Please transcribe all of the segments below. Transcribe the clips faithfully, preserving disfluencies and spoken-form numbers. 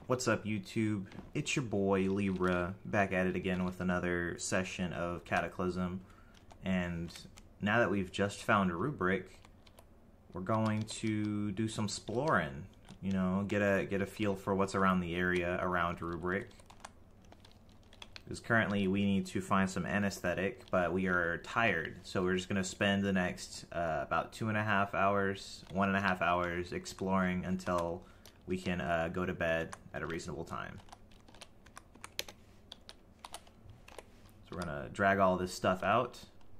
What's up, YouTube? It's your boy Libra back at it again with another session of Cataclysm. And now that we've just found a rubric, we're going to do some exploring. You know, get a get a feel for what's around the area around rubric. Because currently we need to find some anesthetic, but we are tired, so we're just going to spend the next uh, about two and a half hours, one and a half hours exploring until we can uh, go to bed at a reasonable time. So we're going to drag all this stuff out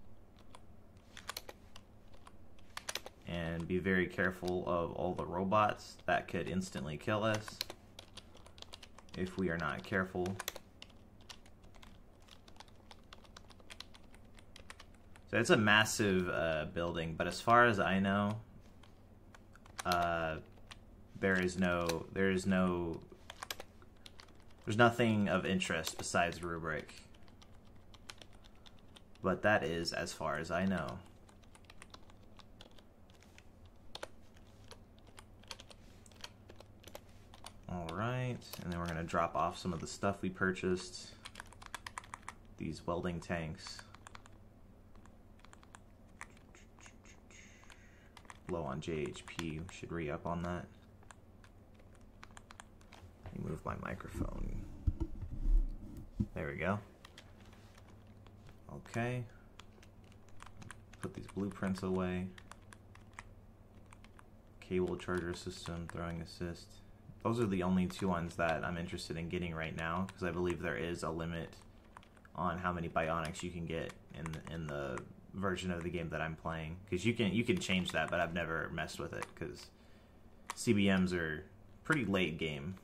and be very careful of all the robots that could instantly kill us if we are not careful. So it's a massive uh, building, but as far as I know, uh, there is no, there is no, there's nothing of interest besides rubric. But that is as far as I know. All right, and then we're gonna drop off some of the stuff we purchased. These welding tanks. Low on J H P, should re-up on that. Let me move my microphone. There we go. Okay. Put these blueprints away. Cable charger system, throwing assist. Those are the only two ones that I'm interested in getting right now, because I believe there is a limit on how many bionics you can get in in the version of the game that I'm playing, because you can you can change that, but I've never messed with it because C B Ms are pretty late game.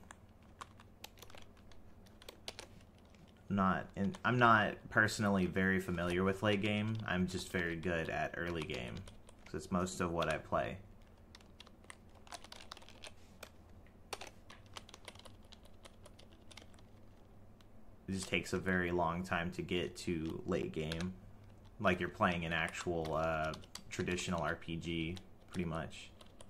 Not and I'm not personally very familiar with late game. I'm just very good at early game because it's most of what I play. It just takes a very long time to get to late game. Like you're playing an actual uh, traditional R P G, pretty much.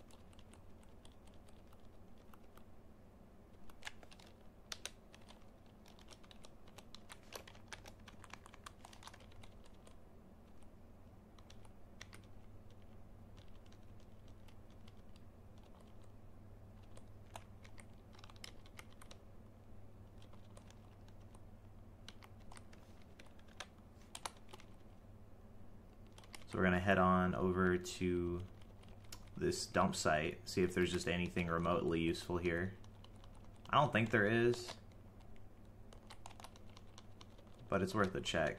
So we're going to head on over to this dump site, see if there's just anything remotely useful here. I don't think there is, but it's worth a check.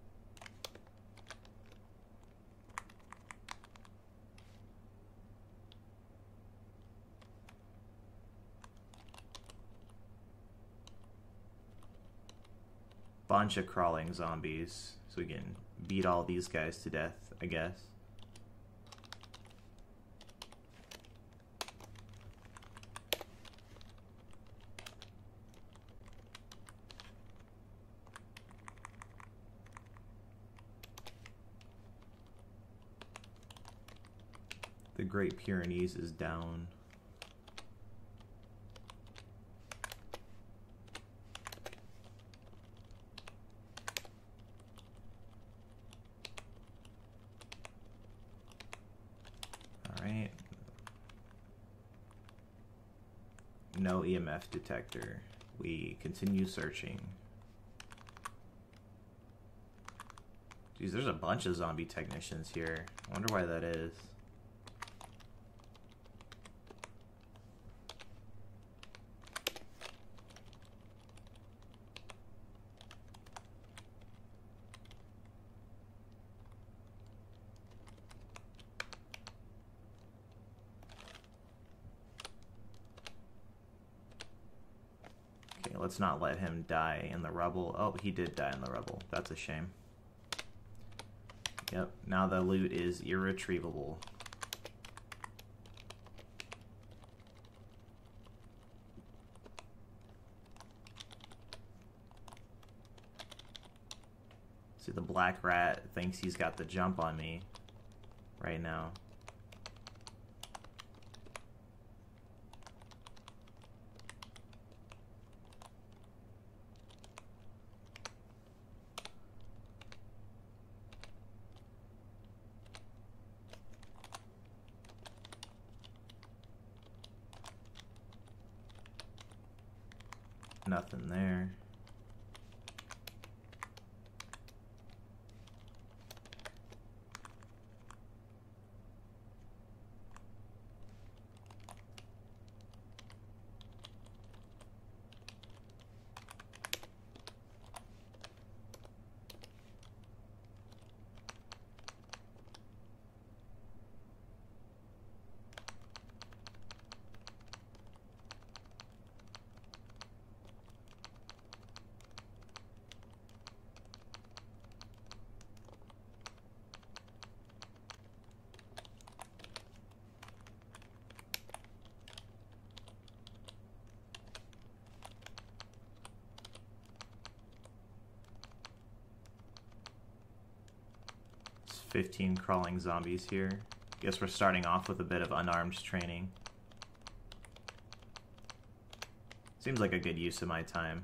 Bunch of crawling zombies, so we can beat all these guys to death, I guess. The Great Pyrenees is down. Alright. No E M F detector. We continue searching. Geez, there's a bunch of zombie technicians here. I wonder why that is. Let's not let him die in the rubble. Oh, he did die in the rubble. That's a shame. Yep, now the loot is irretrievable. See, the black rat thinks he's got the jump on me right now. Nothing there. fifteen crawling zombies here. Guess we're starting off with a bit of unarmed training. Seems like a good use of my time.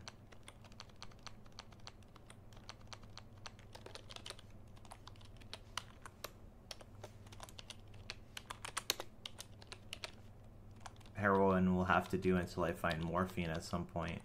Heroin will have to do until I find morphine at some point.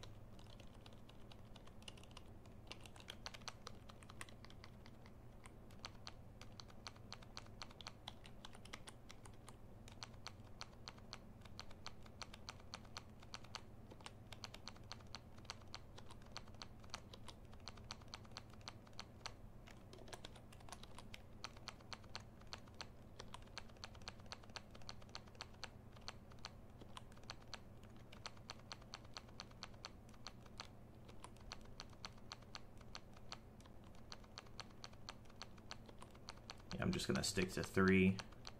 I'm just gonna stick to three.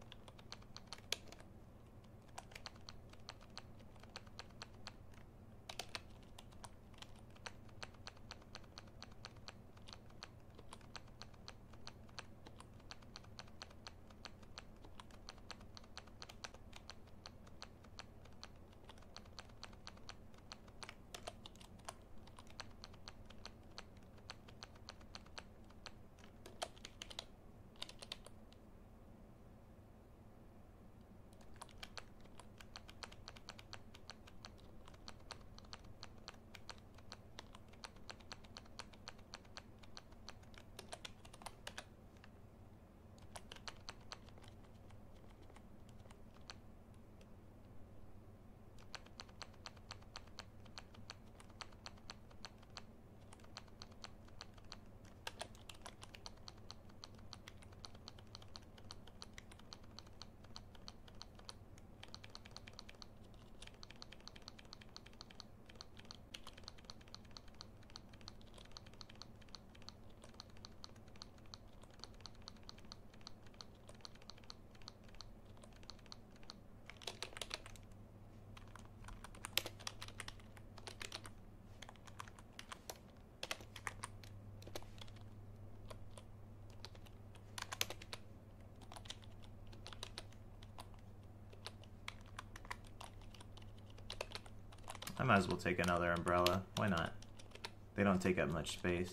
I might as well take another umbrella. Why not? They don't take up much space.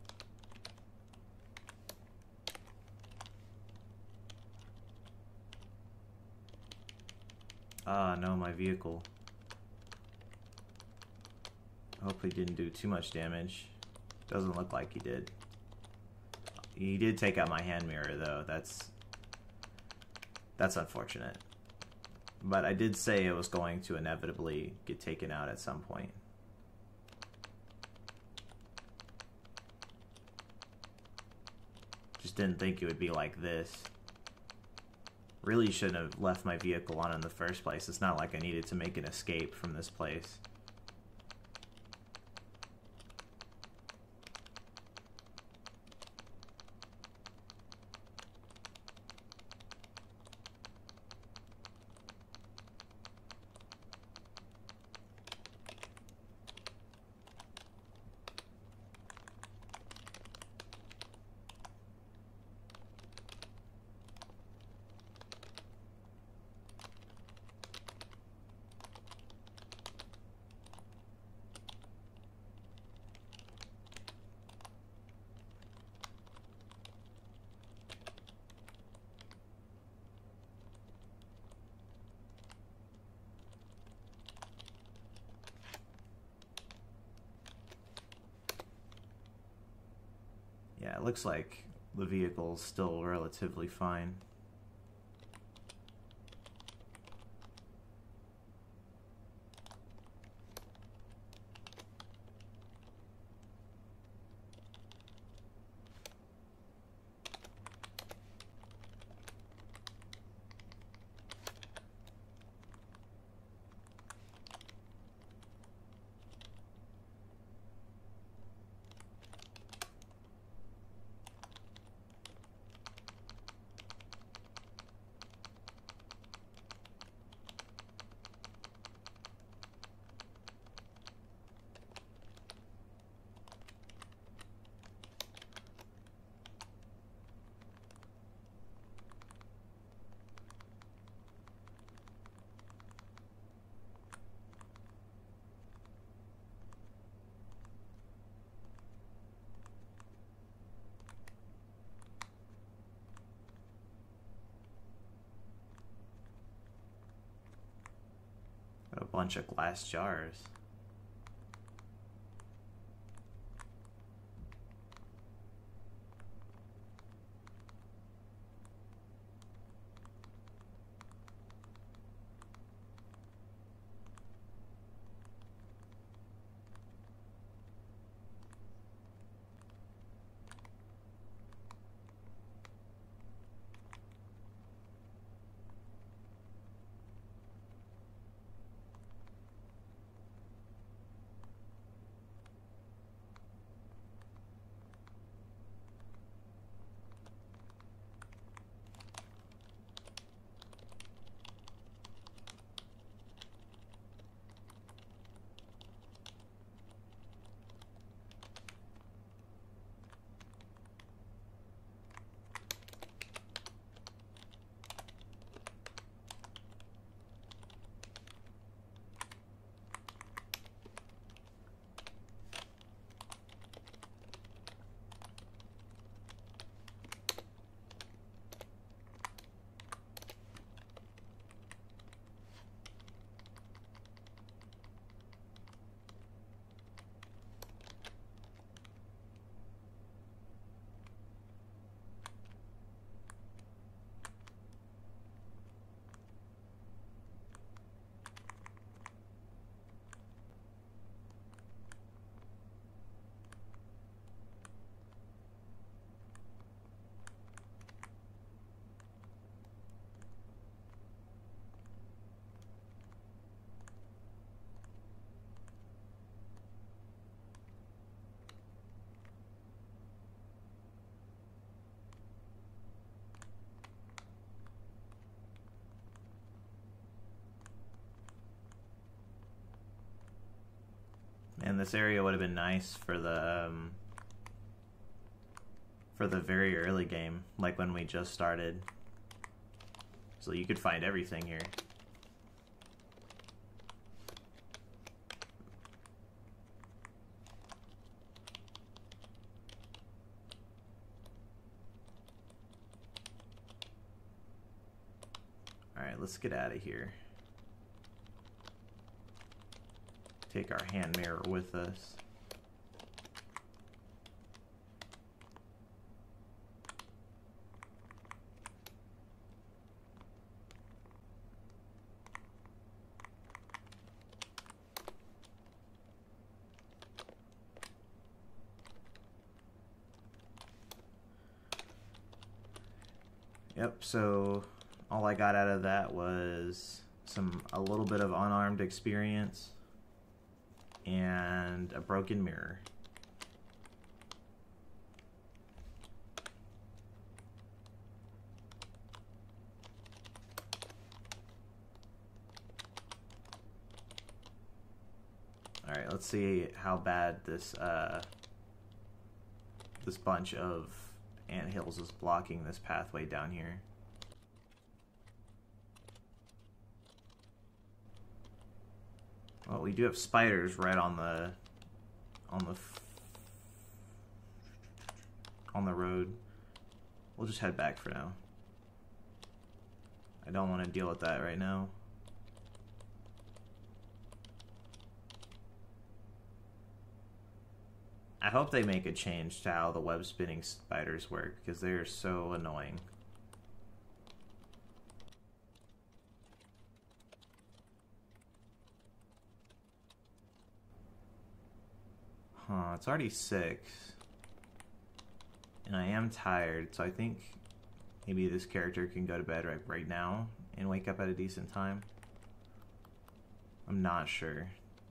Ah, no, my vehicle. Hope he didn't do too much damage. Doesn't look like he did. He did take out my hand mirror, though. That's... That's unfortunate. But I did say it was going to inevitably get taken out at some point. Just didn't think it would be like this. Really shouldn't have left my vehicle on in the first place. It's not like I needed to make an escape from this place. Yeah, it looks like the vehicle's still relatively fine. Got a bunch of glass jars. And this area would have been nice for the um, for the very early game, like when we just started. So you could find everything here. Alright, let's get out of here. Take our hand mirror with us. Yep, so all I got out of that was some a little bit of unarmed experience and a broken mirror. Alright, let's see how bad this uh, this bunch of anthills is blocking this pathway down here. Well, we do have spiders right on the on the f on the road. We'll just head back for now. I don't want to deal with that right now. I hope they make a change to how the web spinning spiders work, because they are so annoying. Huh, it's already six. And I am tired, so I think maybe this character can go to bed right, right now and wake up at a decent time. I'm not sure.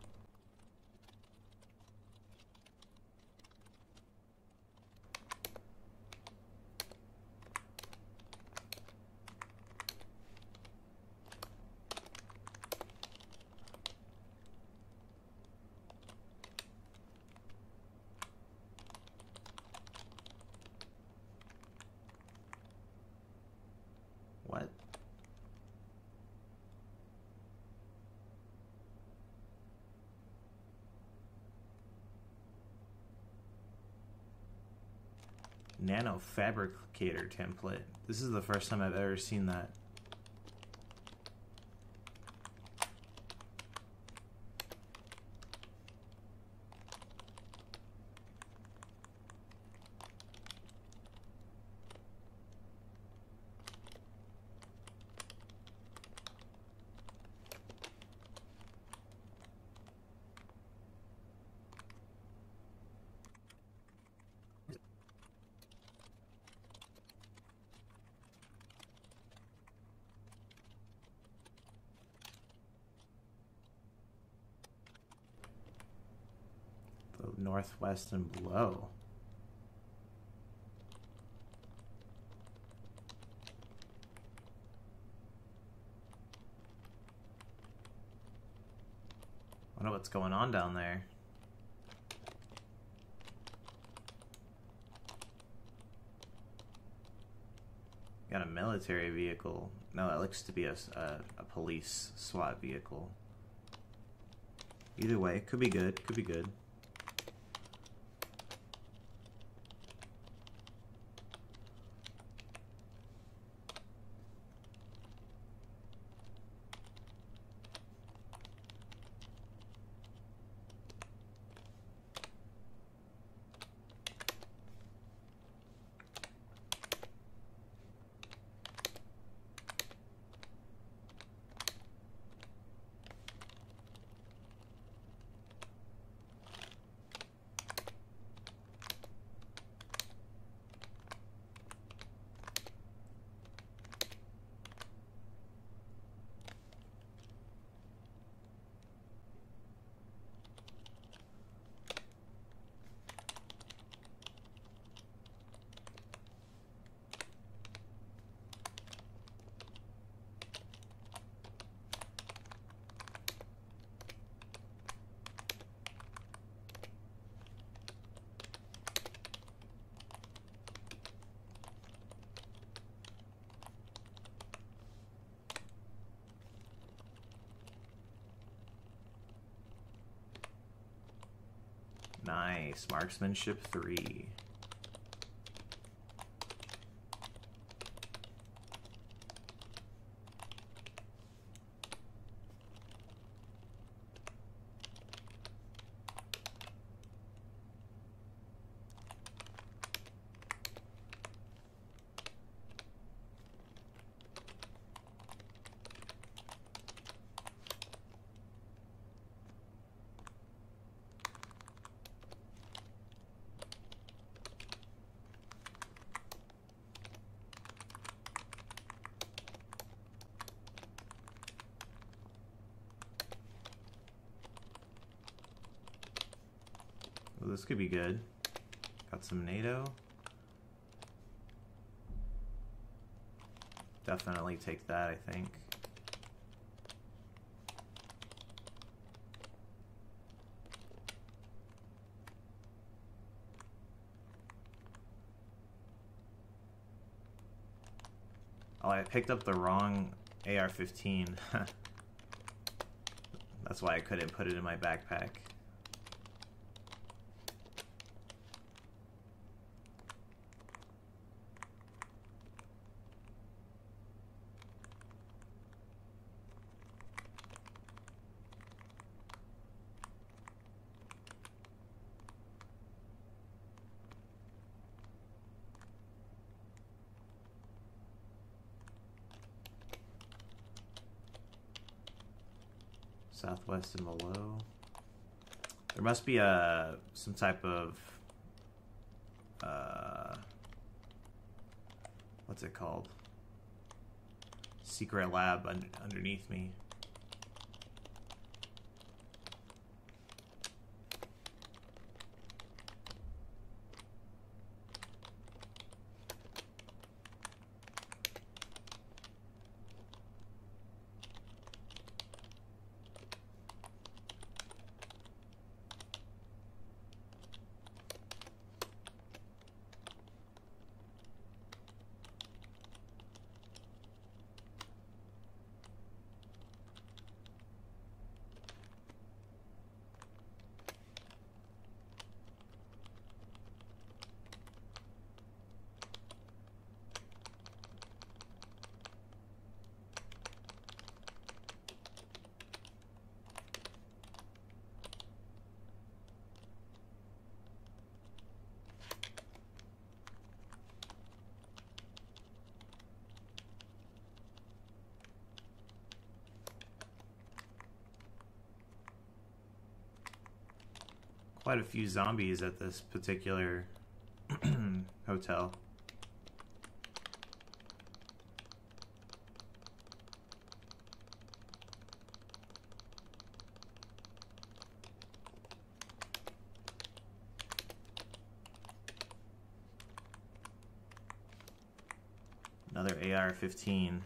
What? Nano fabricator template. This is the first time I've ever seen that. Northwest and below. I wonder what's going on down there. Got a military vehicle. No, that looks to be a, a, a police SWAT vehicle. Either way, could be good, could be good. Nice. Marksmanship three. Well, this could be good. Got some NATO. Definitely take that, I think. Oh, I picked up the wrong A R fifteen. That's why I couldn't put it in my backpack. Southwest and below. There must be a some type of uh, what's it called? Secret lab un underneath me. Quite a few zombies at this particular hotel. Another A R fifteen.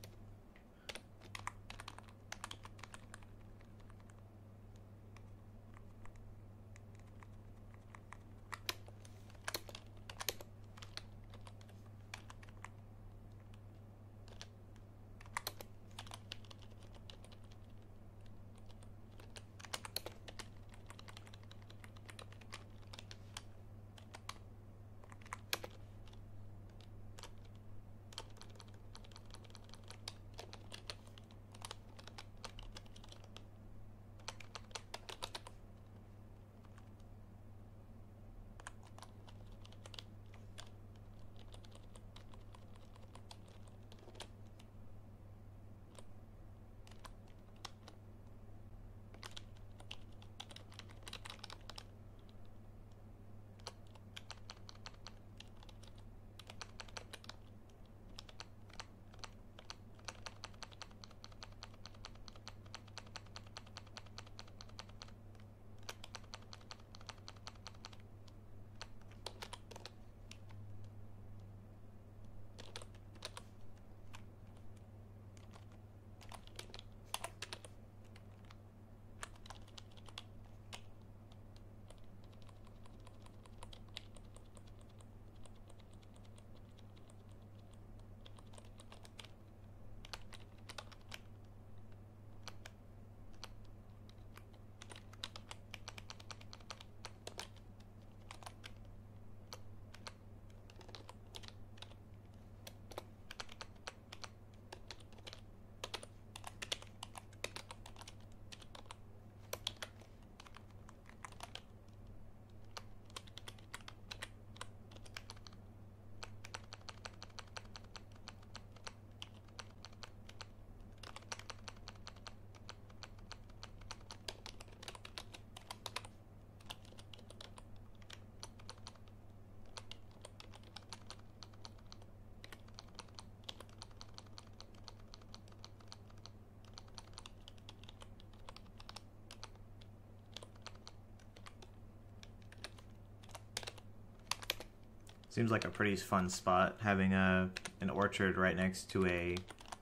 Seems like a pretty fun spot, having a an orchard right next to a,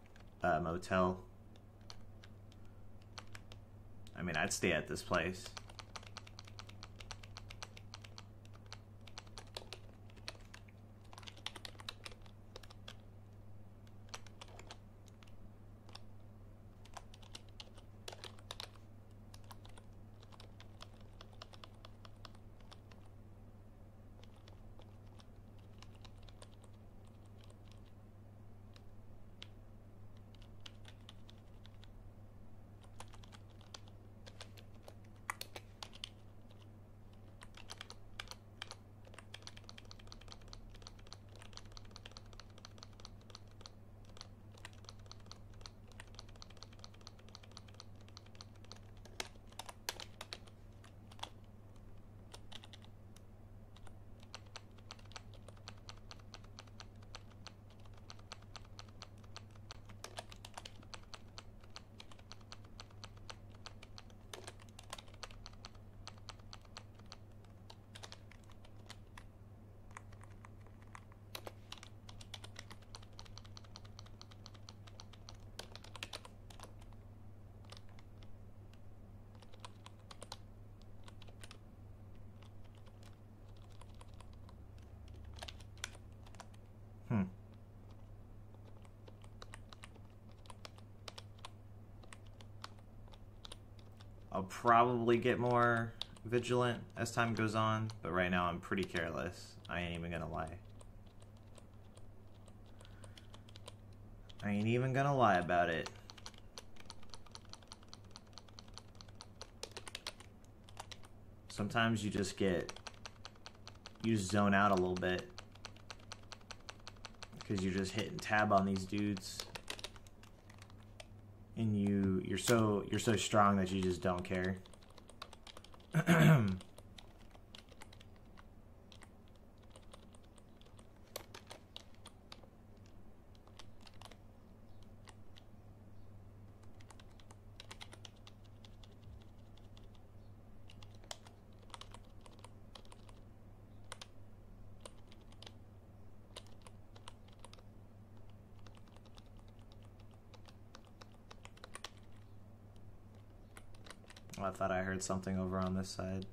a motel. I mean, I'd stay at this place. I'll probably get more vigilant as time goes on, but right now I'm pretty careless. I ain't even gonna lie. I ain't even gonna lie about it. Sometimes you just get, you just zone out a little bit because you're just hitting tab on these dudes, and you you're so you're so strong that you just don't care. I thought I heard something over on this side.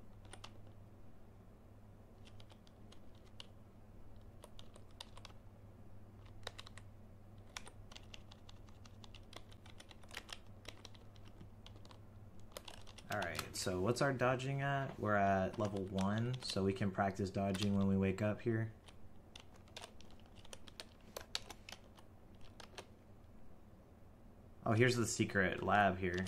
Alright, so what's our dodging at? We're at level one, so we can practice dodging when we wake up here. Oh, here's the secret lab here.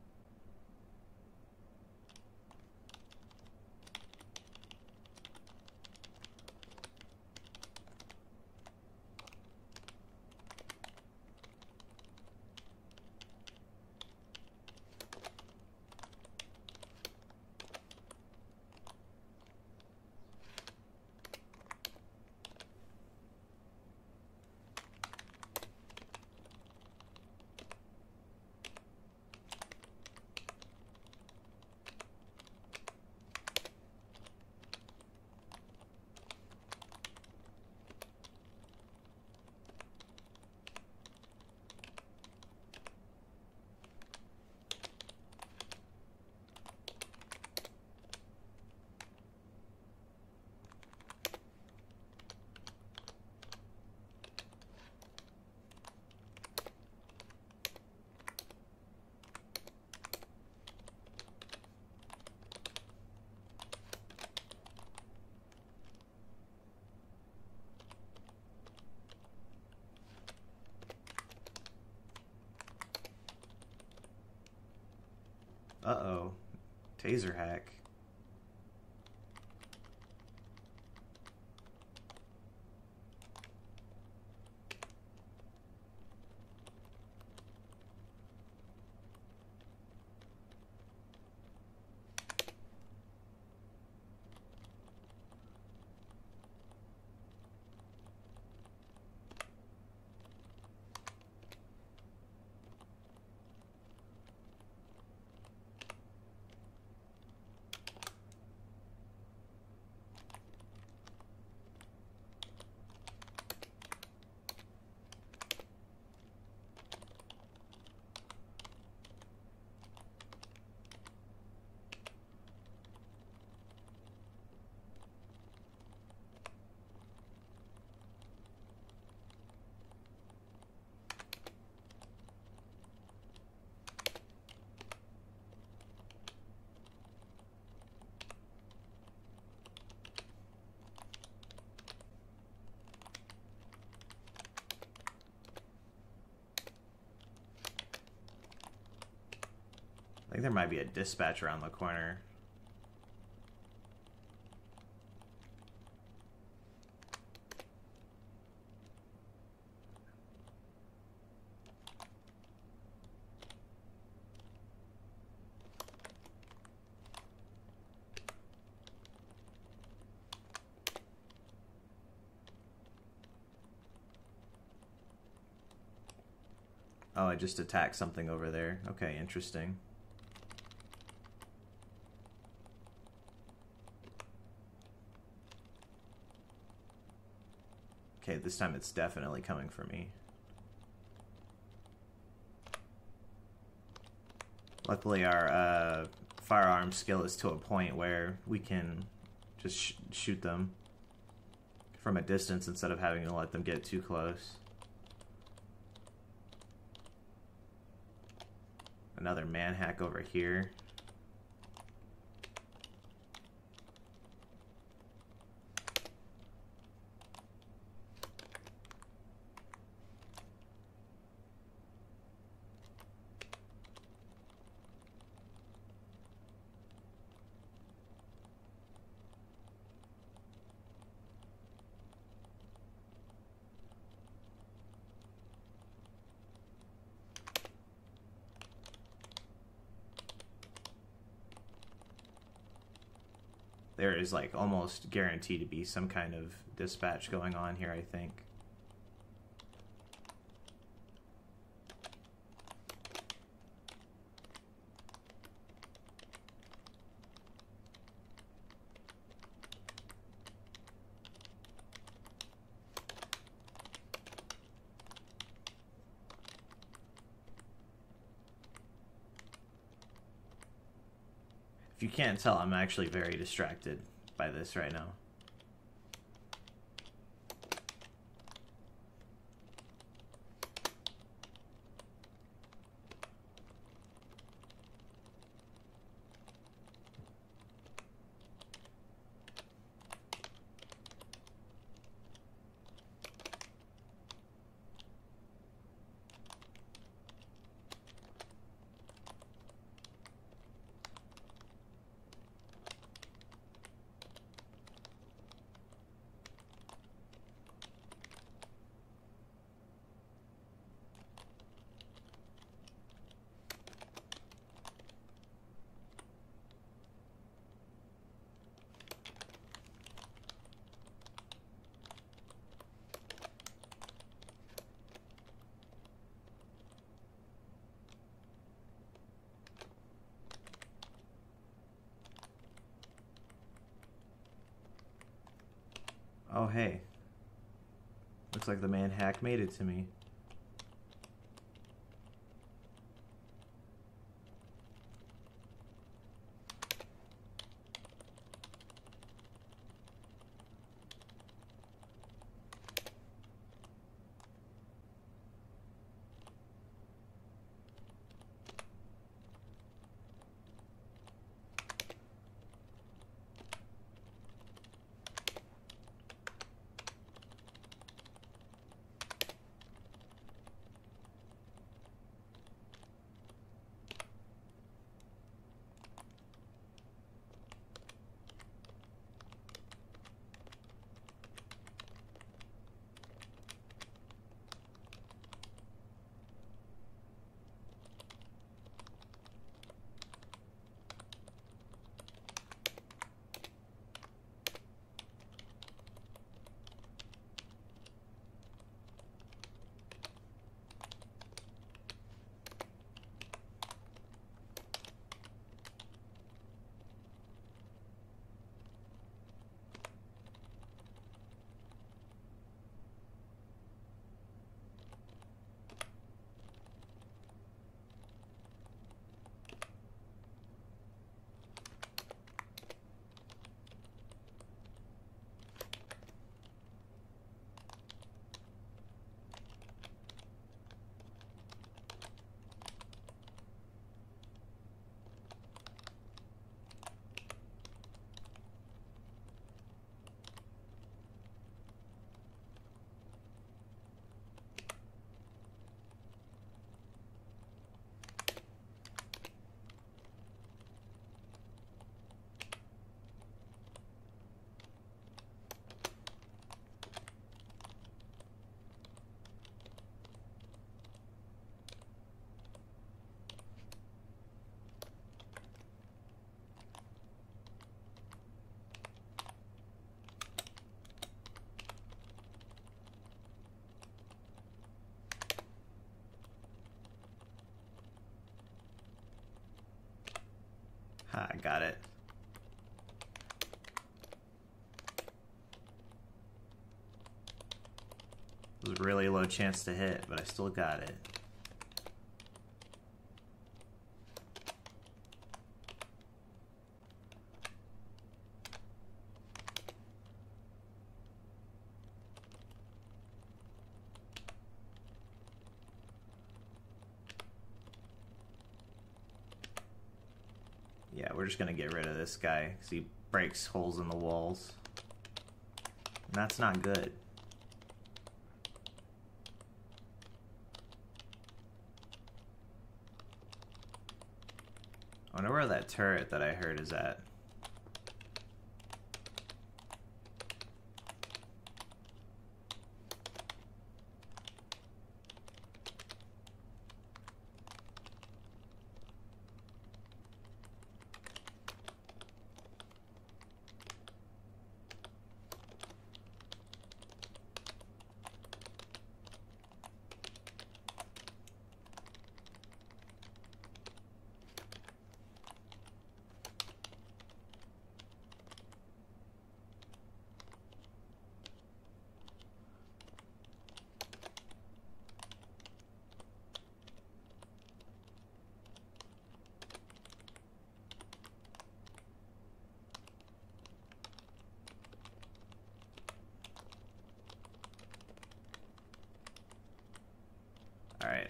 Uh-oh. Taser hack. I think there might be a dispatch around the corner. Oh, I just attacked something over there. Okay, interesting. Okay, this time it's definitely coming for me. Luckily, our uh, firearm skill is to a point where we can just sh shoot them from a distance instead of having to let them get too close. Another man hack over here. there is like almost guaranteed to be some kind of dispatch going on here, I think. If you can't tell, I'm actually very distracted by this right now. Oh, hey. Looks like the man hack made it to me. Ah, I got it. It was a really low chance to hit, but I still got it. Yeah, we're just gonna get rid of this guy because he breaks holes in the walls. And that's not good. I wonder where that turret that I heard is at.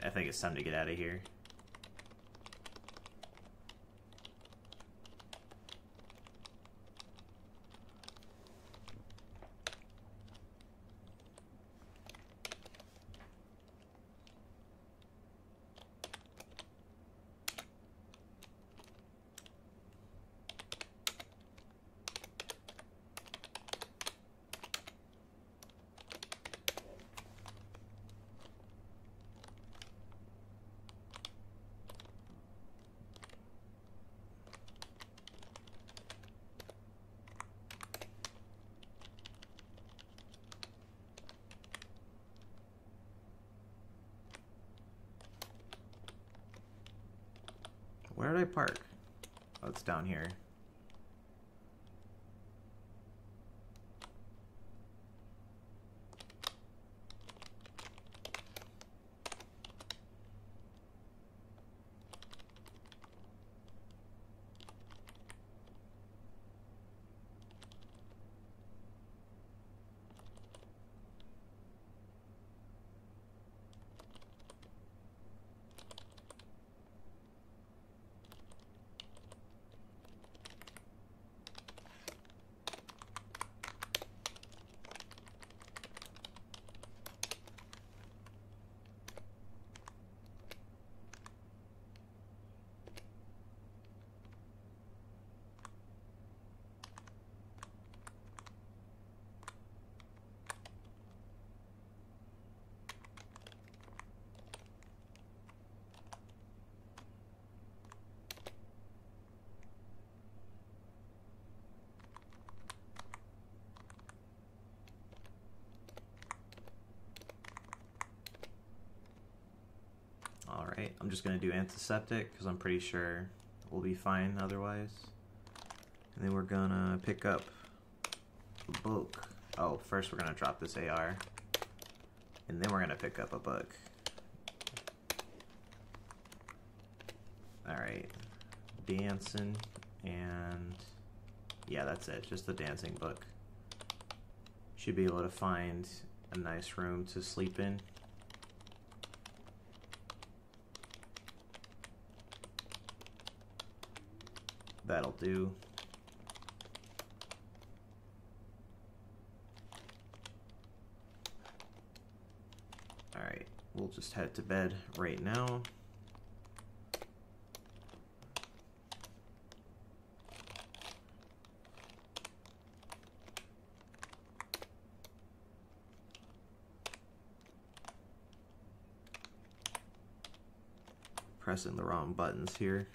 I think it's time to get out of here. Where did I park? Oh, it's down here. Alright, I'm just going to do antiseptic because I'm pretty sure we'll be fine otherwise. And then we're going to pick up a book. Oh, first we're going to drop this A R. And then we're going to pick up a book. Alright, dancing, and yeah, that's it, just the dancing book. Should be able to find a nice room to sleep in. That'll do. Alright, we'll just head to bed right now. Pressing the wrong buttons here.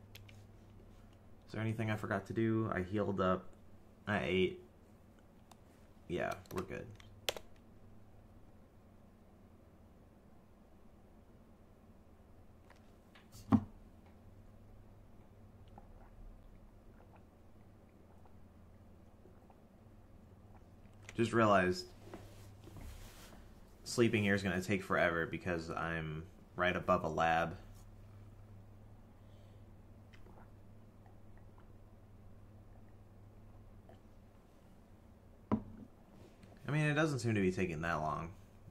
Is there anything I forgot to do? I healed up. I ate. Yeah, we're good. Just realized sleeping here is going to take forever because I'm right above a lab. I mean, it doesn't seem to be taking that long.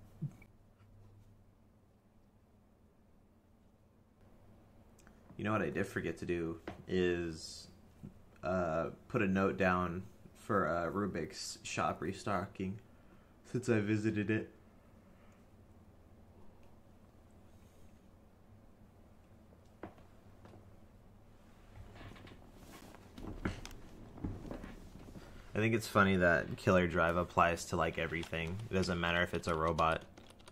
You know what I did forget to do is uh, put a note down for uh, Rubik's shop restocking since I visited it. I think it's funny that Killer Drive applies to like everything. It doesn't matter if it's a robot.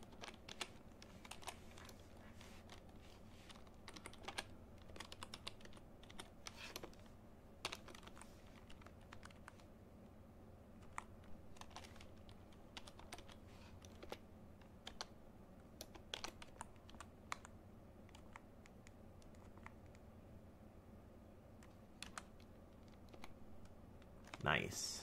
Nice.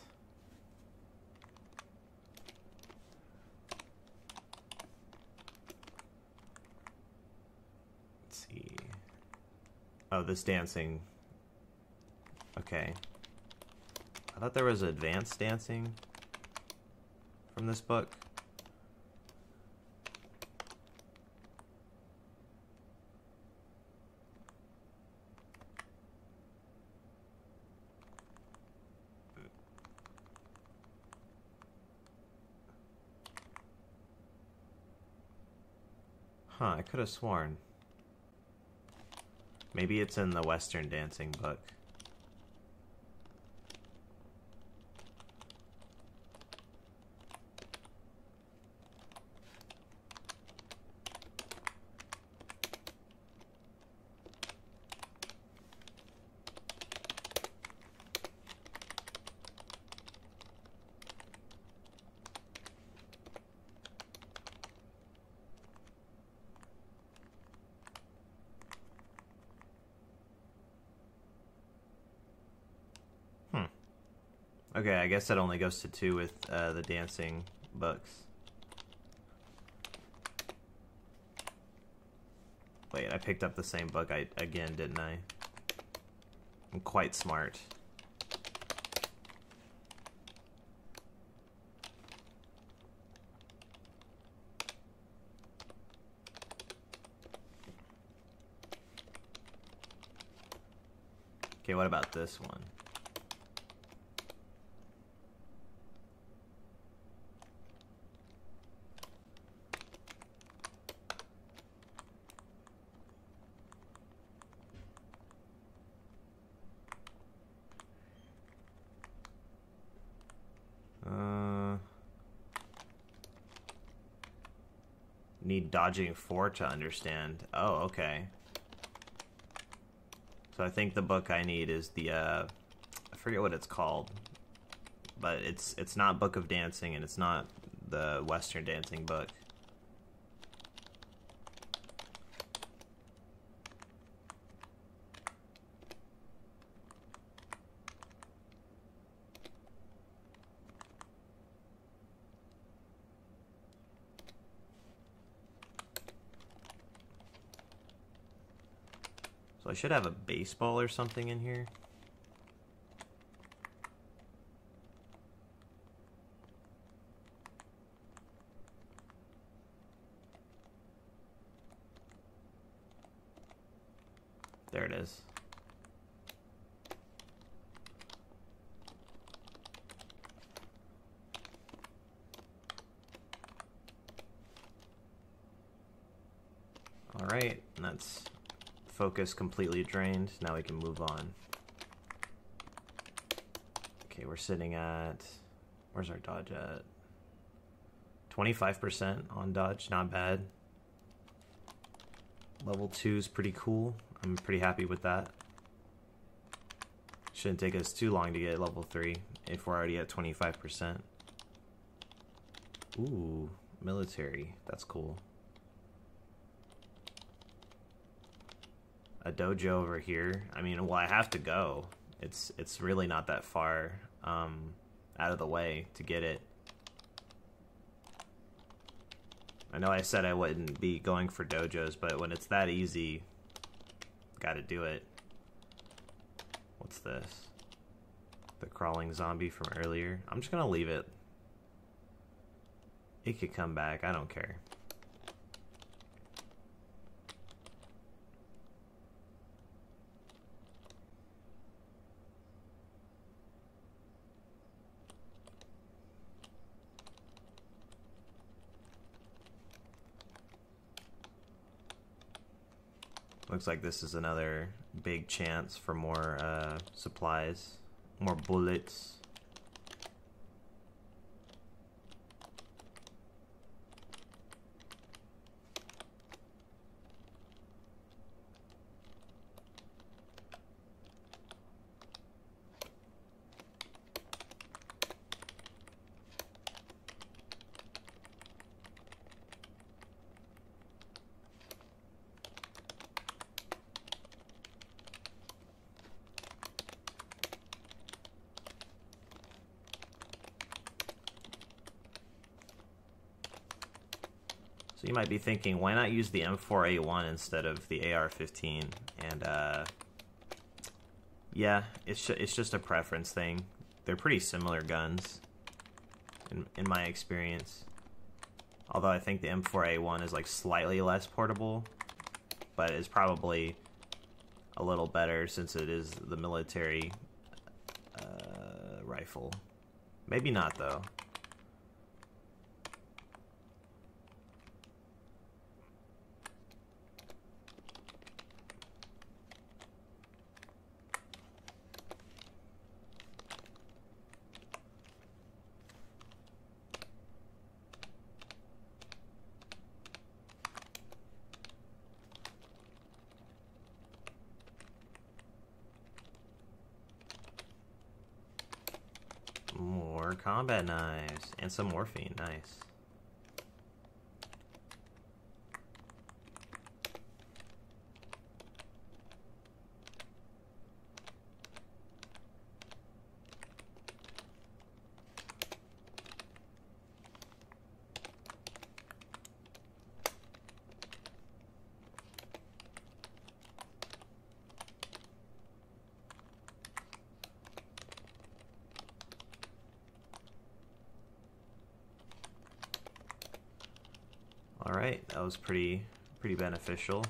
Let's see. Oh, this dancing. Okay. I thought there was advanced dancing from this book. Huh, I could have sworn. Maybe it's in the Western dancing book. Okay, I guess that only goes to two with uh, the dancing books. Wait, I picked up the same book I again, didn't I? I'm quite smart. Okay, what about this one? Need dodging four to understand. Oh, okay. So I think the book I need is the, uh, I forget what it's called, but it's it's not Book of Dancing and it's not the Western dancing book. So I should have a baseball or something in here. There it is. All right, and that's focus completely drained. Now we can move on. Okay, we're sitting at, where's our dodge at? twenty-five percent on dodge, not bad. Level two is pretty cool. I'm pretty happy with that. Shouldn't take us too long to get level three if we're already at twenty-five percent. Ooh, military, that's cool. A dojo over here. I mean, well, I have to go. It's it's really not that far um, out of the way to get it. I know I said I wouldn't be going for dojos, but when it's that easy, gotta do it. What's this? The crawling zombie from earlier. I'm just gonna leave it. It could come back. I don't care. Looks like this is another big chance for more uh, supplies, more bullets. So you might be thinking, why not use the M four A one instead of the A R fifteen? And uh, yeah, it's it's just a preference thing. They're pretty similar guns, in in my experience. Although I think the M four A one is like slightly less portable, but is probably a little better since it is the military uh, rifle. Maybe not though. more combat knives and some morphine. Nice. All right, that was pretty pretty beneficial.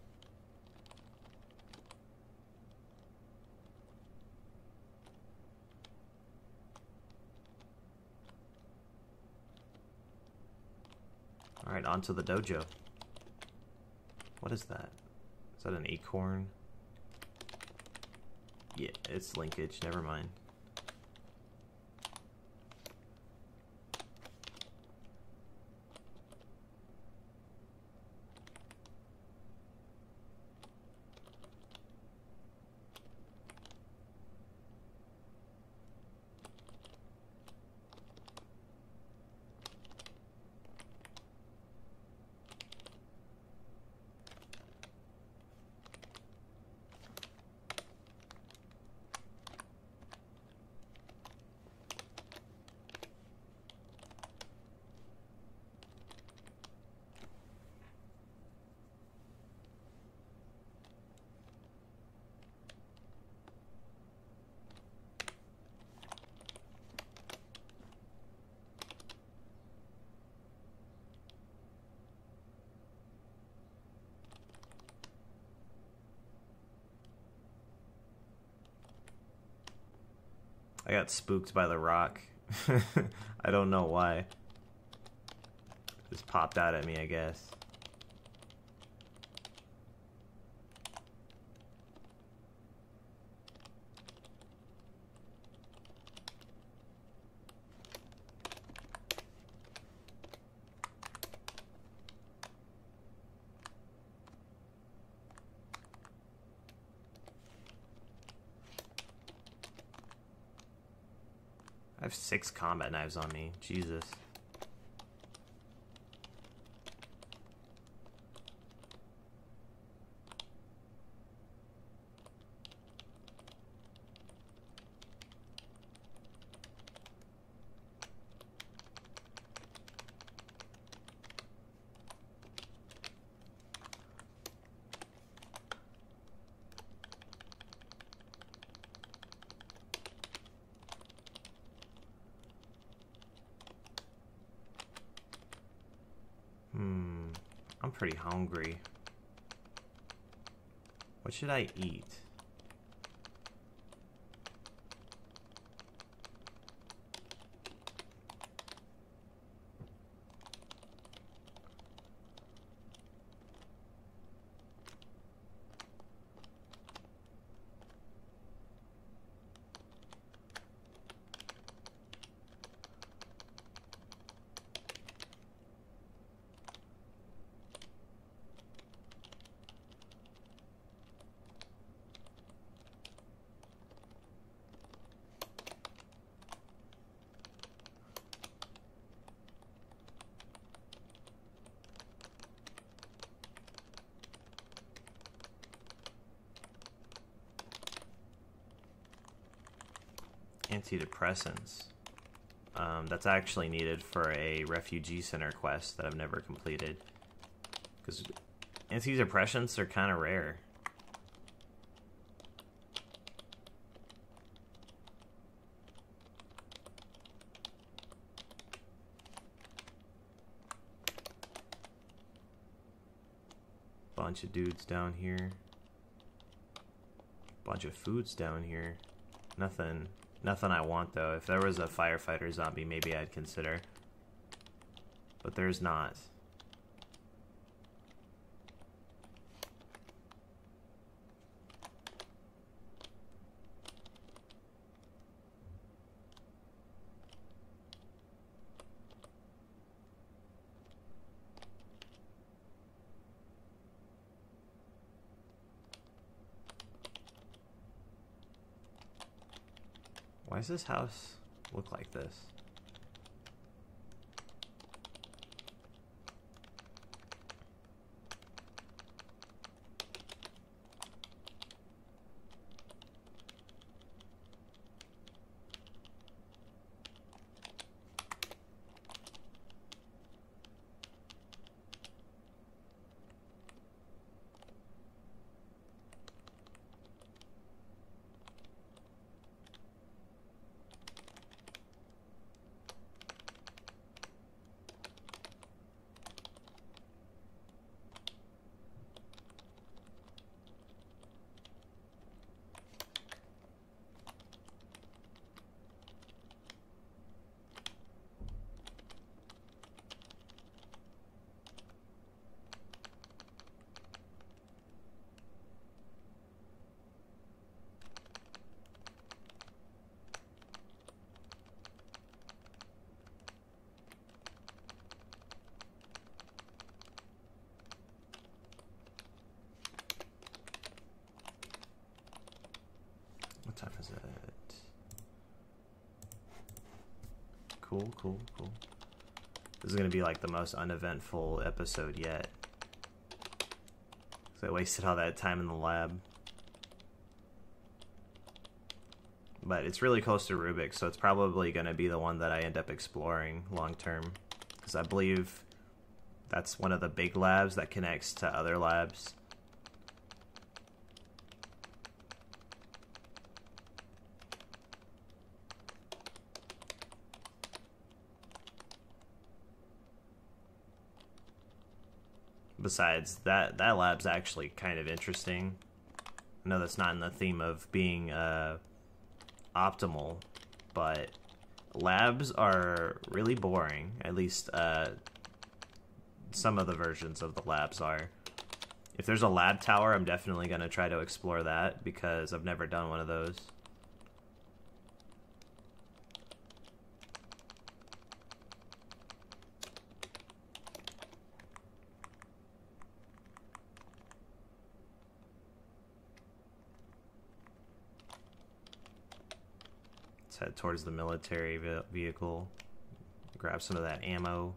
All right, on to the dojo. What is that? Is that an acorn? Yeah, it's linkage, never mind. I got spooked by the rock. I don't know why. Just popped out at me, I guess. I have six combat knives on me. Jesus. Hmm, I'm pretty hungry. What should I eat? Antidepressants. Um, that's actually needed for a refugee center quest that I've never completed. Because antidepressants are kind of rare. Bunch of dudes down here. Bunch of foods down here. Nothing... Nothing I want, though. If there was a firefighter zombie, maybe I'd consider. But there's not. Why is this house... look like this. What time is it? Cool, cool, cool. This is gonna be like the most uneventful episode yet. So I wasted all that time in the lab. But it's really close to Rubik, so it's probably gonna be the one that I end up exploring long term. Because I believe that's one of the big labs that connects to other labs. Besides, that, that lab's actually kind of interesting. I know that's not in the theme of being uh, optimal, but labs are really boring. At least uh, some of the versions of the labs are. If there's a lab tower, I'm definitely going to try to explore that, because I've never done one of those. Head towards the military ve vehicle, grab some of that ammo.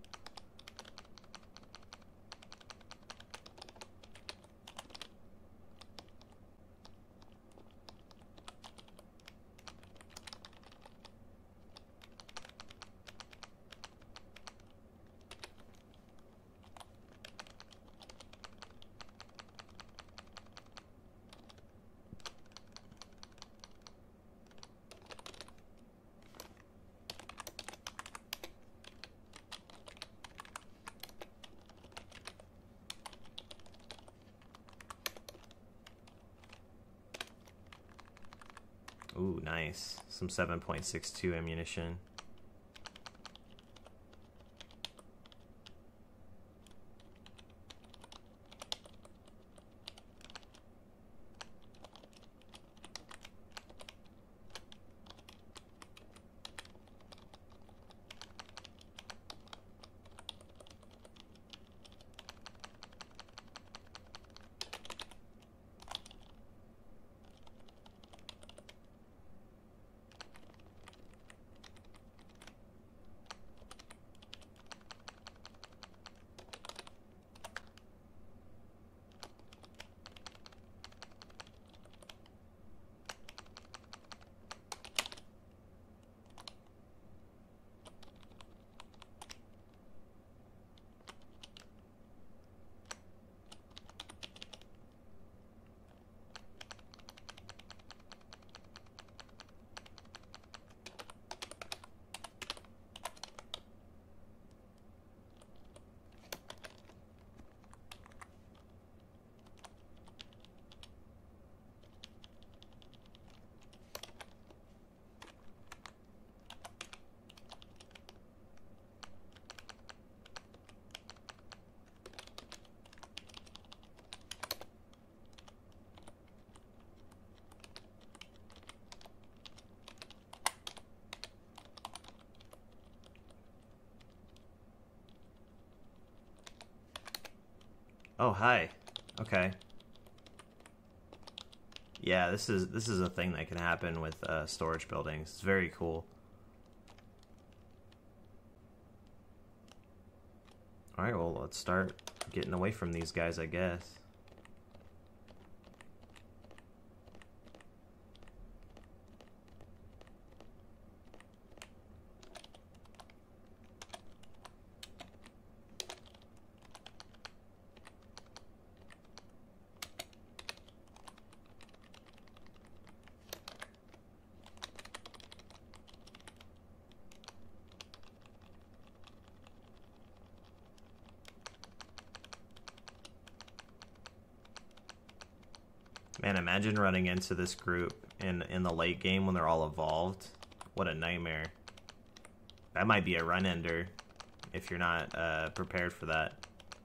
Ooh, nice. Some seven point six two ammunition. Oh, hi. Okay. Yeah, this is this is a thing that can happen with uh, storage buildings. It's very cool. Alright, well, let's start getting away from these guys, I guess. Man, imagine running into this group in, in the late game when they're all evolved. What a nightmare. That might be a run-ender if you're not uh, prepared for that.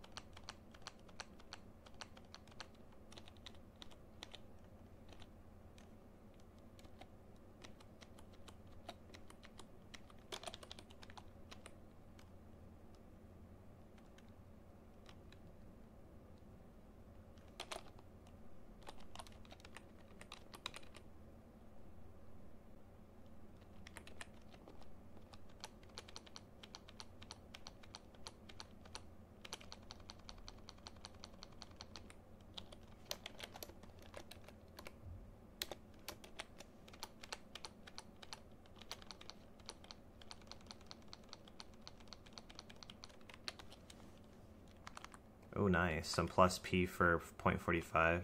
Oh, nice. Some plus P for point four five.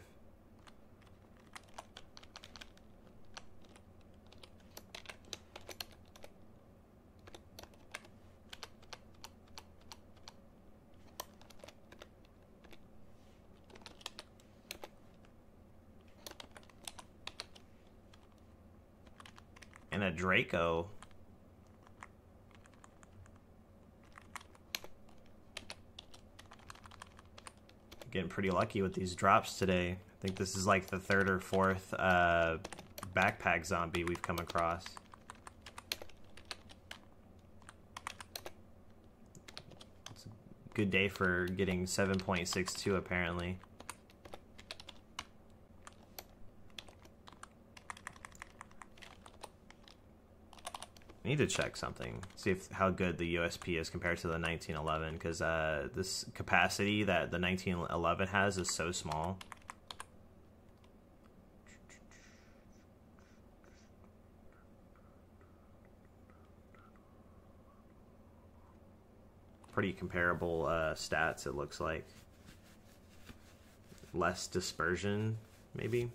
And a Draco. Getting pretty lucky with these drops today. I think this is like the third or fourth uh, backpack zombie we've come across. It's a good day for getting seven point six two apparently. I need to check something, see if how good the U S P is compared to the nineteen eleven, because uh, this capacity that the nineteen eleven has is so small. Pretty comparable uh, stats, it looks like. Less dispersion, maybe.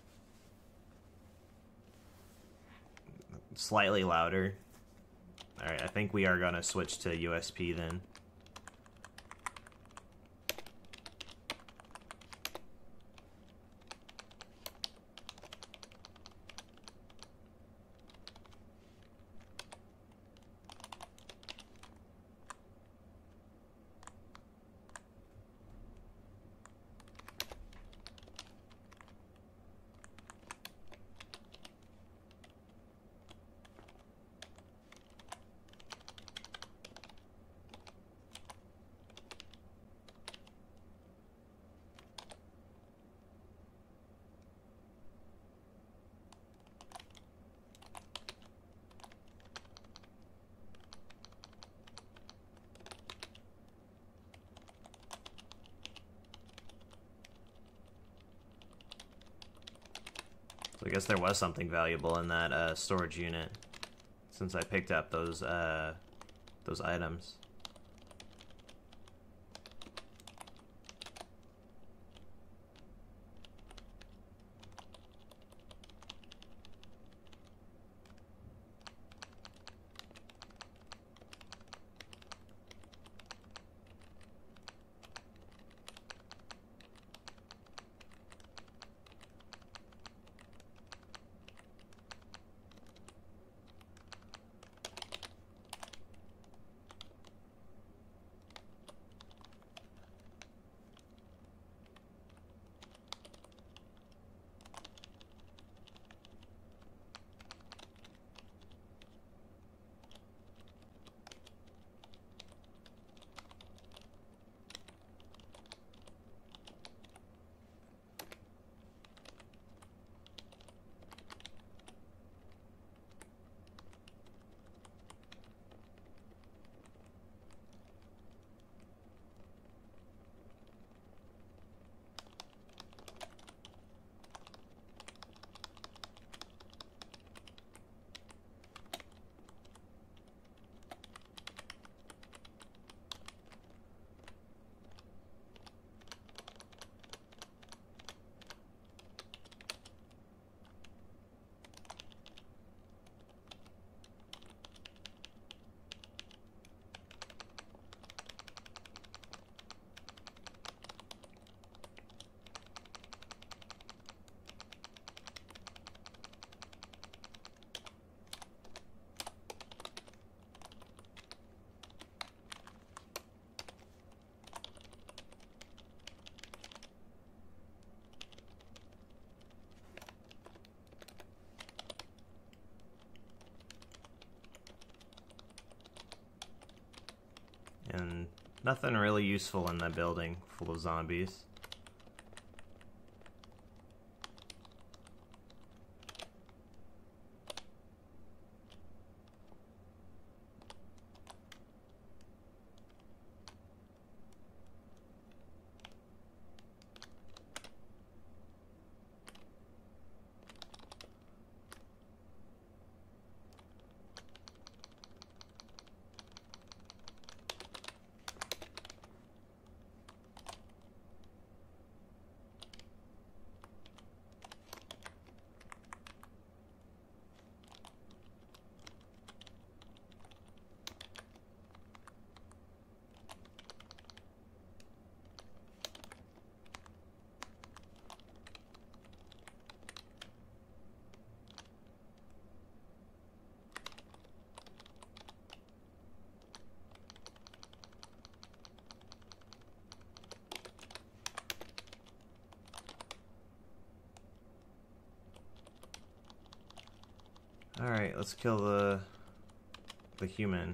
Slightly louder. Alright, I think we are going to switch to U S P then. So I guess there was something valuable in that uh, storage unit, since I picked up those uh, those items. and nothing really useful in that building full of zombies. Alright, let's kill the the human.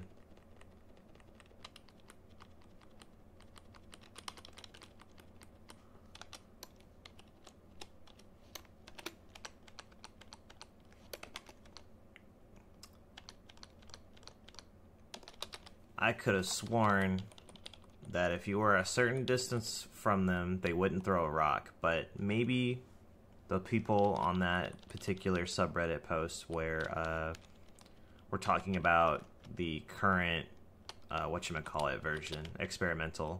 I could have sworn that if you were a certain distance from them, they wouldn't throw a rock, but maybe the people on that particular subreddit post where uh, we're talking about the current uh, whatchamacallit version, experimental.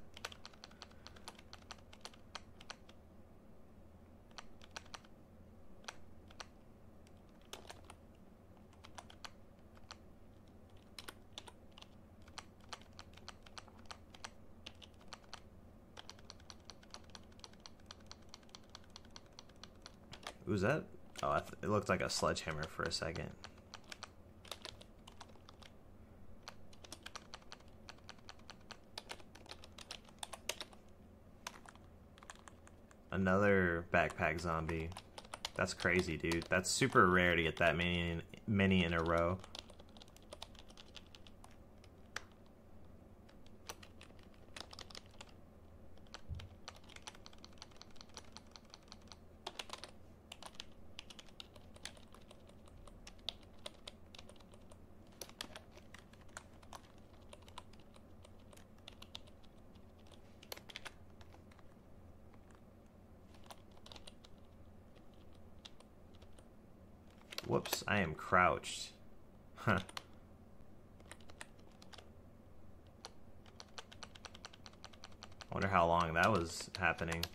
Was that? Oh, I th it looked like a sledgehammer for a second. Another backpack zombie. That's crazy, dude. That's super rare to get that many, many in a row. Whoops, I am crouched. Huh. Wonder how long that was happening.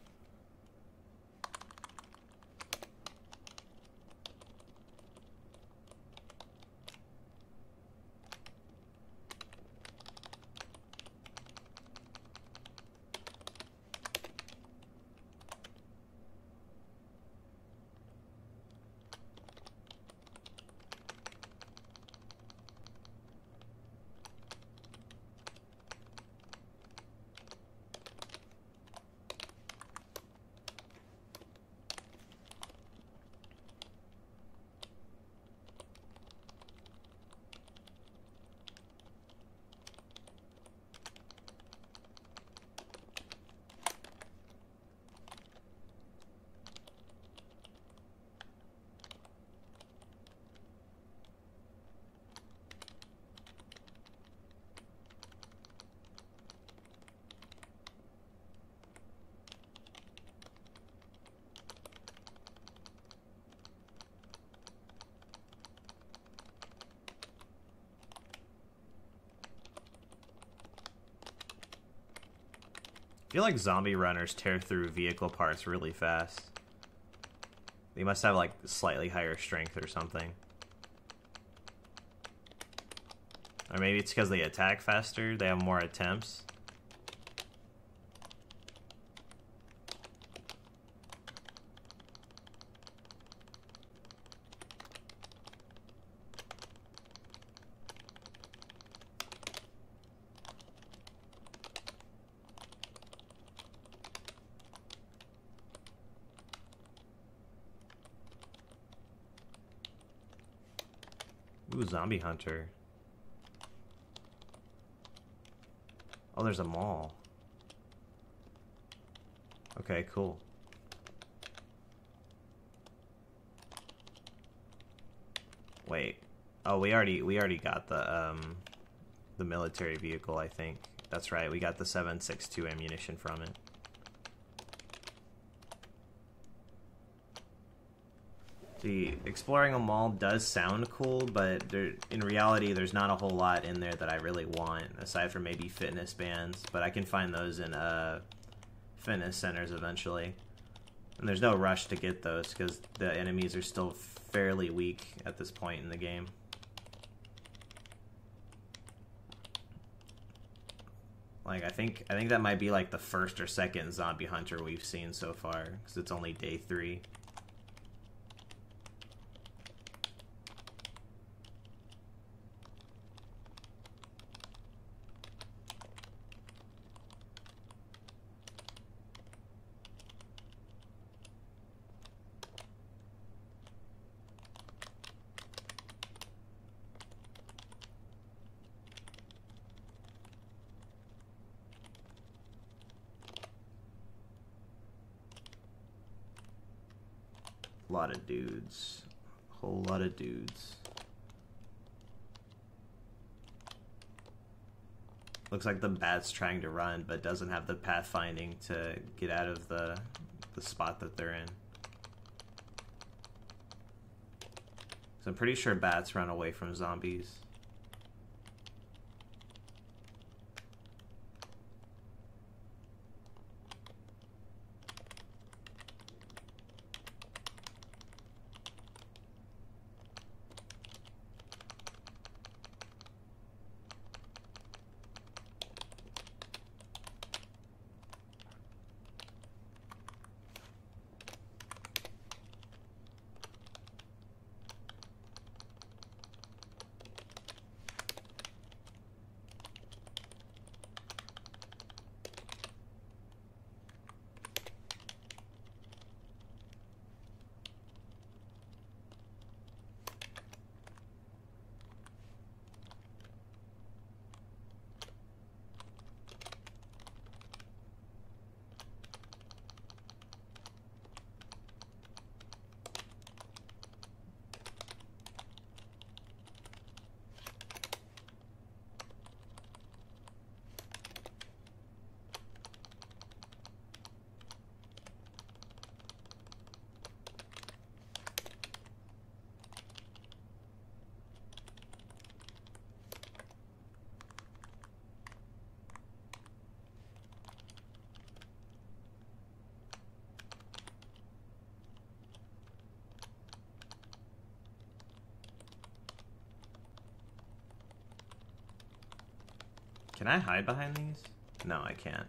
I feel like zombie runners tear through vehicle parts really fast. They must have like slightly higher strength or something. Or maybe it's because they attack faster, they have more attempts. Ooh, zombie hunter. Oh, there's a mall. Okay, cool. Wait. Oh, we already we already got the um the military vehicle, I think. That's right. We got the seven six two ammunition from it. The exploring a mall does sound cool, but there, in reality, there's not a whole lot in there that I really want, aside from maybe fitness bands. But I can find those in uh, fitness centers eventually. And there's no rush to get those, because the enemies are still fairly weak at this point in the game. Like, I think I think that might be like the first or second zombie hunter we've seen so far, because it's only day three. A lot of dudes. A whole lot of dudes. Looks like the bat's trying to run, but doesn't have the pathfinding to get out of the, the spot that they're in. So I'm pretty sure bats run away from zombies. Can I hide behind these? No, I can't.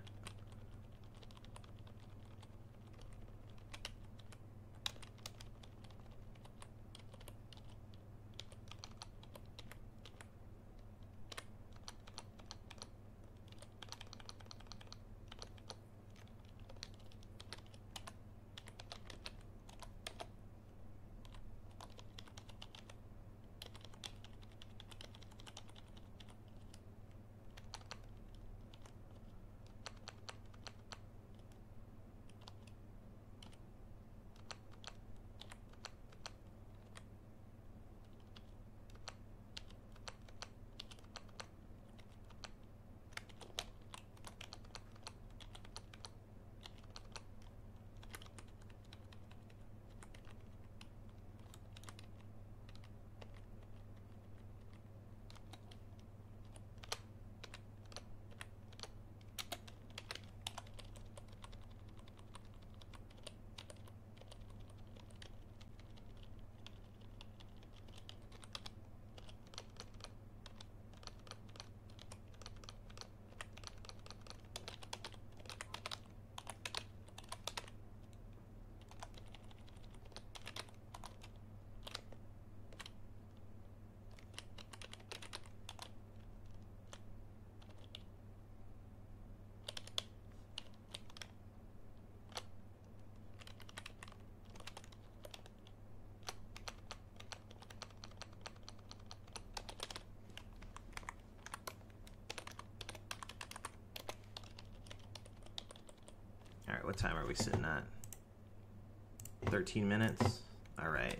What time are we sitting at? thirteen minutes? All right.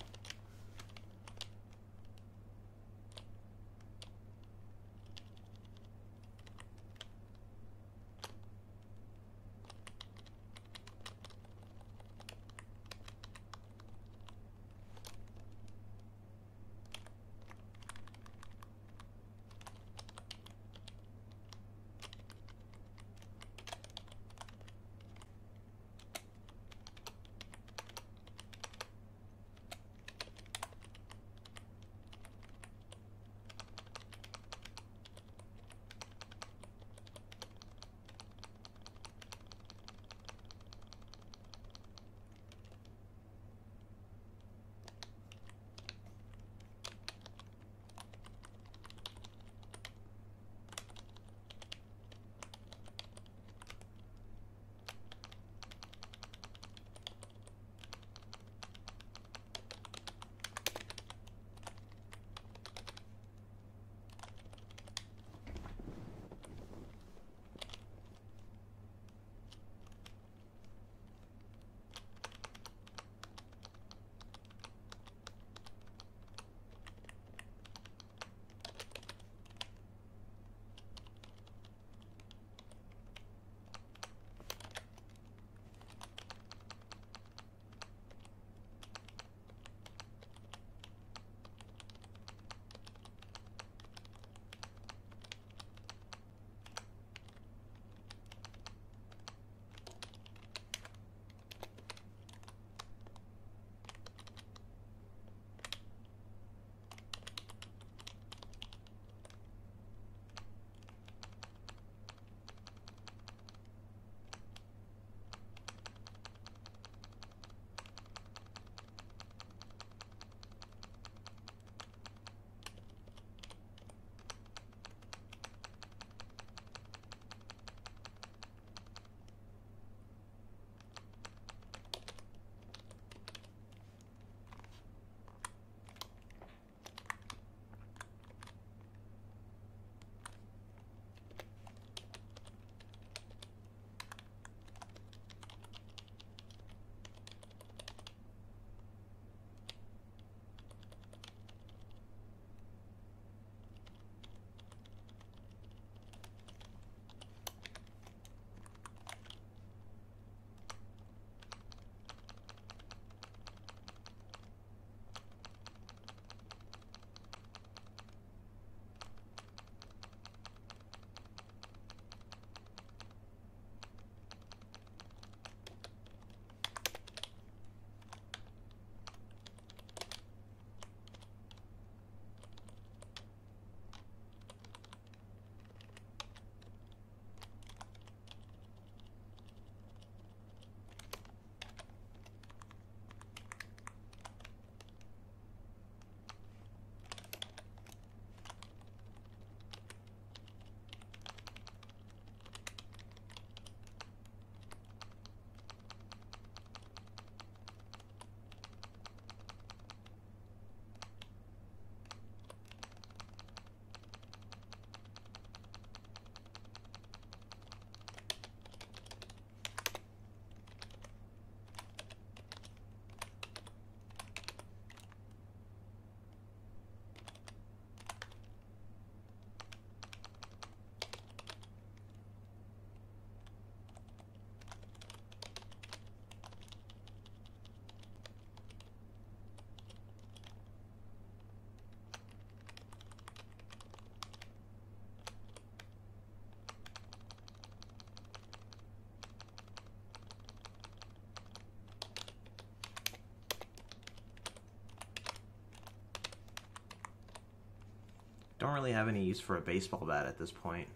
Don't really have any use for a baseball bat at this point.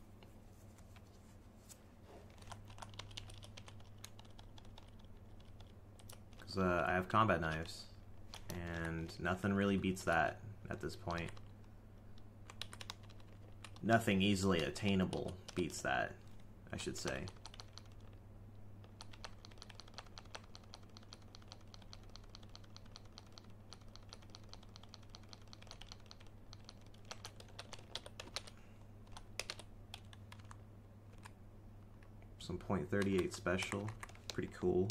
Because uh, I have combat knives, and nothing really beats that at this point. Nothing easily attainable beats that, I should say. Some point three eight special. Pretty cool.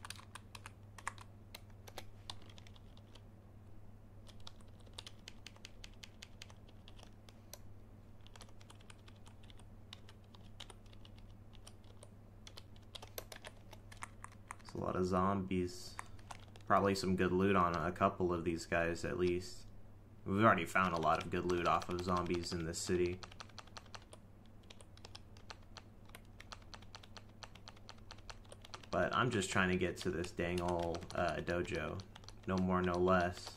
It's a lot of zombies. Probably some good loot on a couple of these guys at least. We've already found a lot of good loot off of zombies in this city. But I'm just trying to get to this dang old uh, dojo. No more, no less.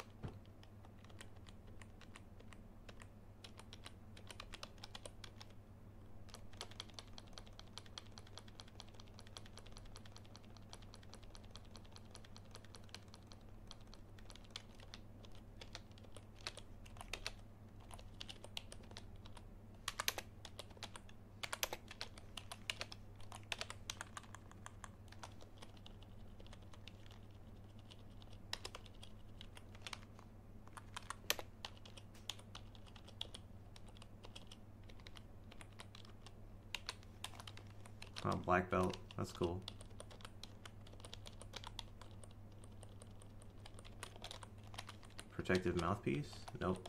Oh, black belt. That's cool. Protective mouthpiece? Nope.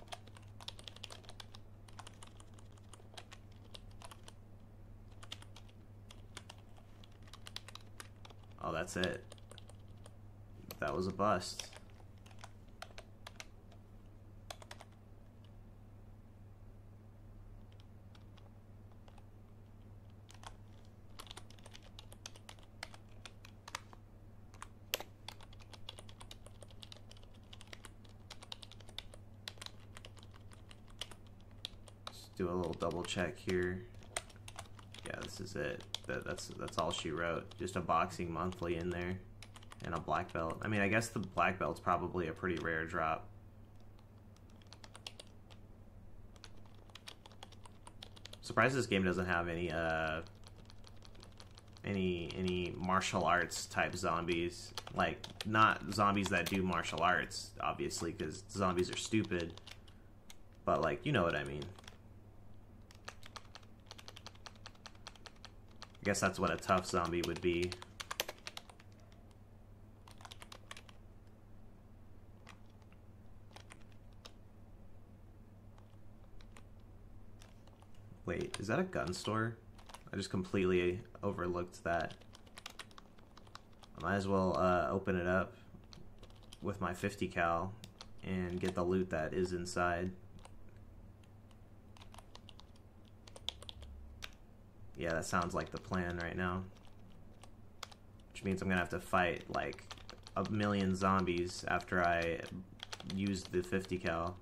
Oh, that's it. That was a bust. Do a little double check here. Yeah, this is it. That, that's that's all she wrote. Just a boxing monthly in there, and a black belt. I mean, I guess the black belt's probably a pretty rare drop. Surprised this game doesn't have any uh any any martial arts type zombies. Like, not zombies that do martial arts, obviously, because zombies are stupid. But like, you know what I mean. I guess that's what a tough zombie would be. Wait, is that a gun store? I just completely overlooked that. I might as well uh, open it up with my fifty cal and get the loot that is inside. Yeah, that sounds like the plan right now. Which means I'm gonna have to fight like a million zombies after I use the fifty cal.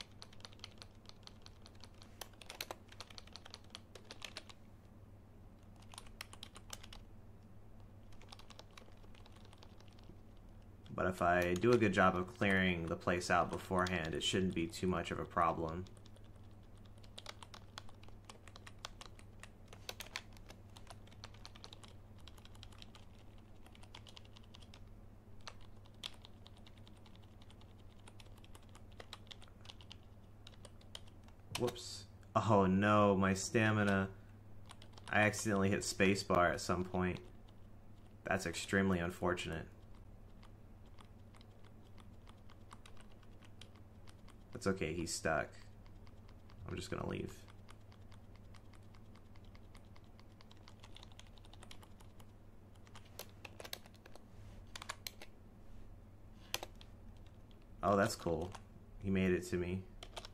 But if I do a good job of clearing the place out beforehand, it shouldn't be too much of a problem. Whoops. Oh no, my stamina. I accidentally hit spacebar at some point. That's extremely unfortunate. It's okay, he's stuck. I'm just gonna leave. Oh, that's cool. He made it to me.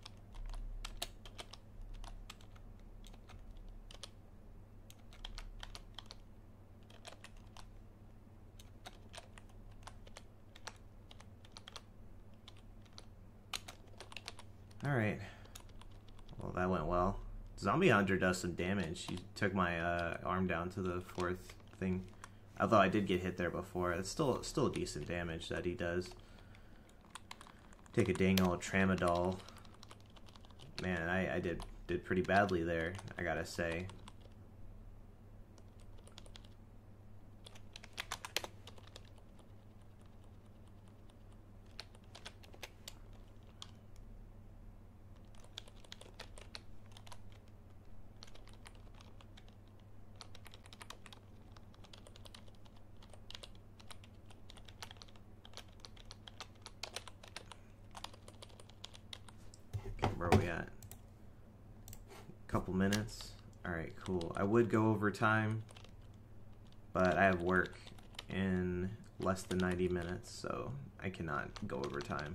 Alright. Well, that went well. Zombie Hunter does some damage. He took my uh, arm down to the fourth thing. Although I did get hit there before. It's still still decent damage that he does. Take a dang old tramadol. Man, I, I did, did pretty badly there, I gotta say. where are we at? Couple minutes. Alright, cool. I would go over time, but I have work in less than ninety minutes, so I cannot go over time.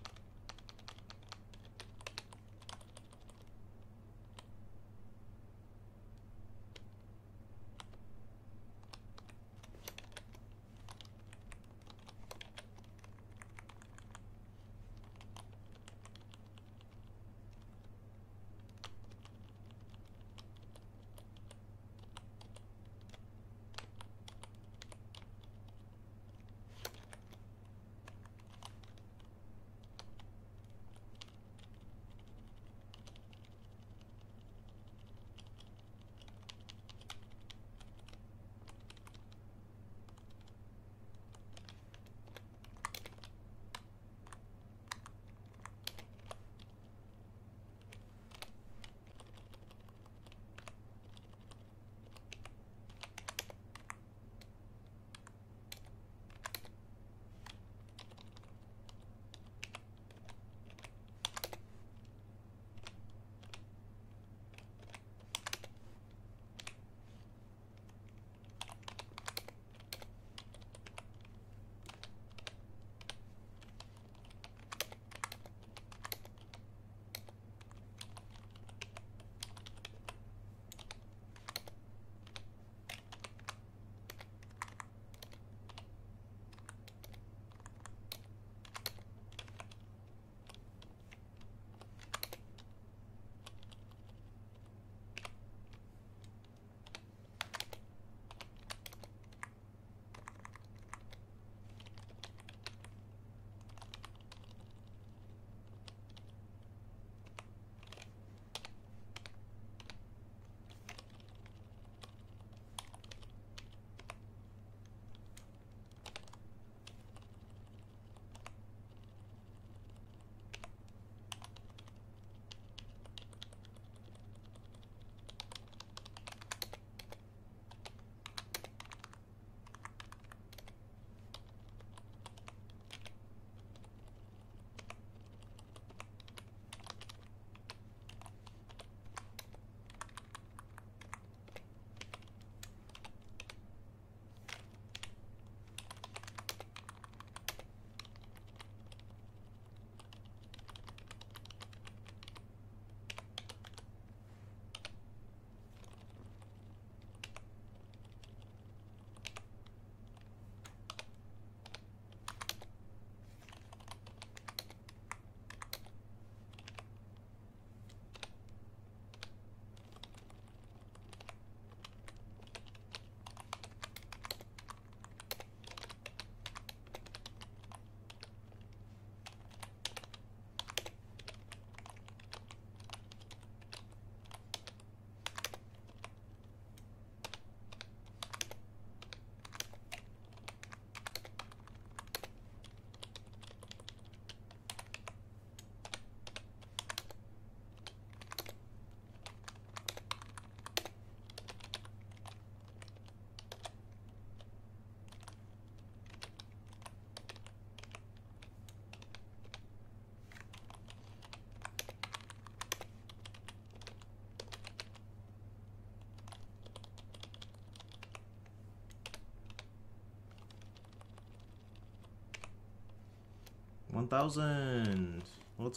one thousand. Let's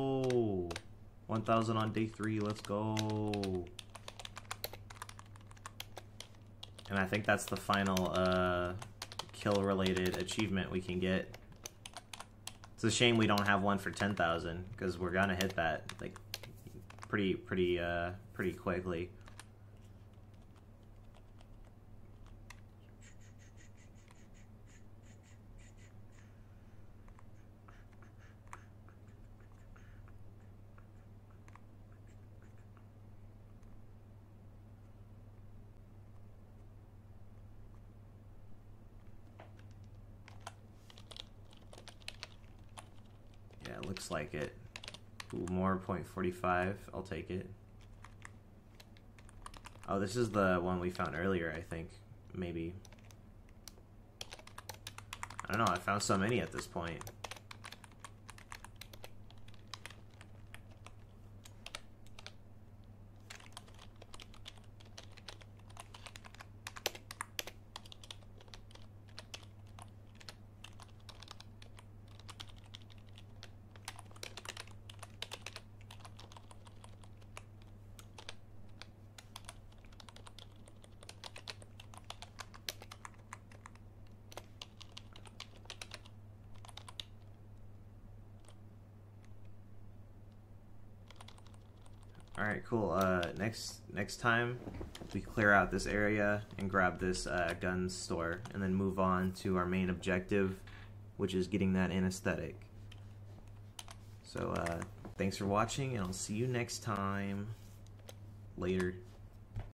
go. one thousand on day three. Let's go. And I think that's the final uh, kill-related achievement we can get. It's a shame we don't have one for ten thousand, because we're gonna hit that like pretty, pretty, uh, pretty quickly. Yeah, it looks like it. Ooh, more point four five. I'll take it. Oh, this is the one we found earlier, I think. Maybe. I don't know. I found so many at this point. Alright, cool. Uh, next next time, we clear out this area and grab this uh, gun store, and then move on to our main objective, which is getting that anesthetic. So, uh, thanks for watching, and I'll see you next time. Later.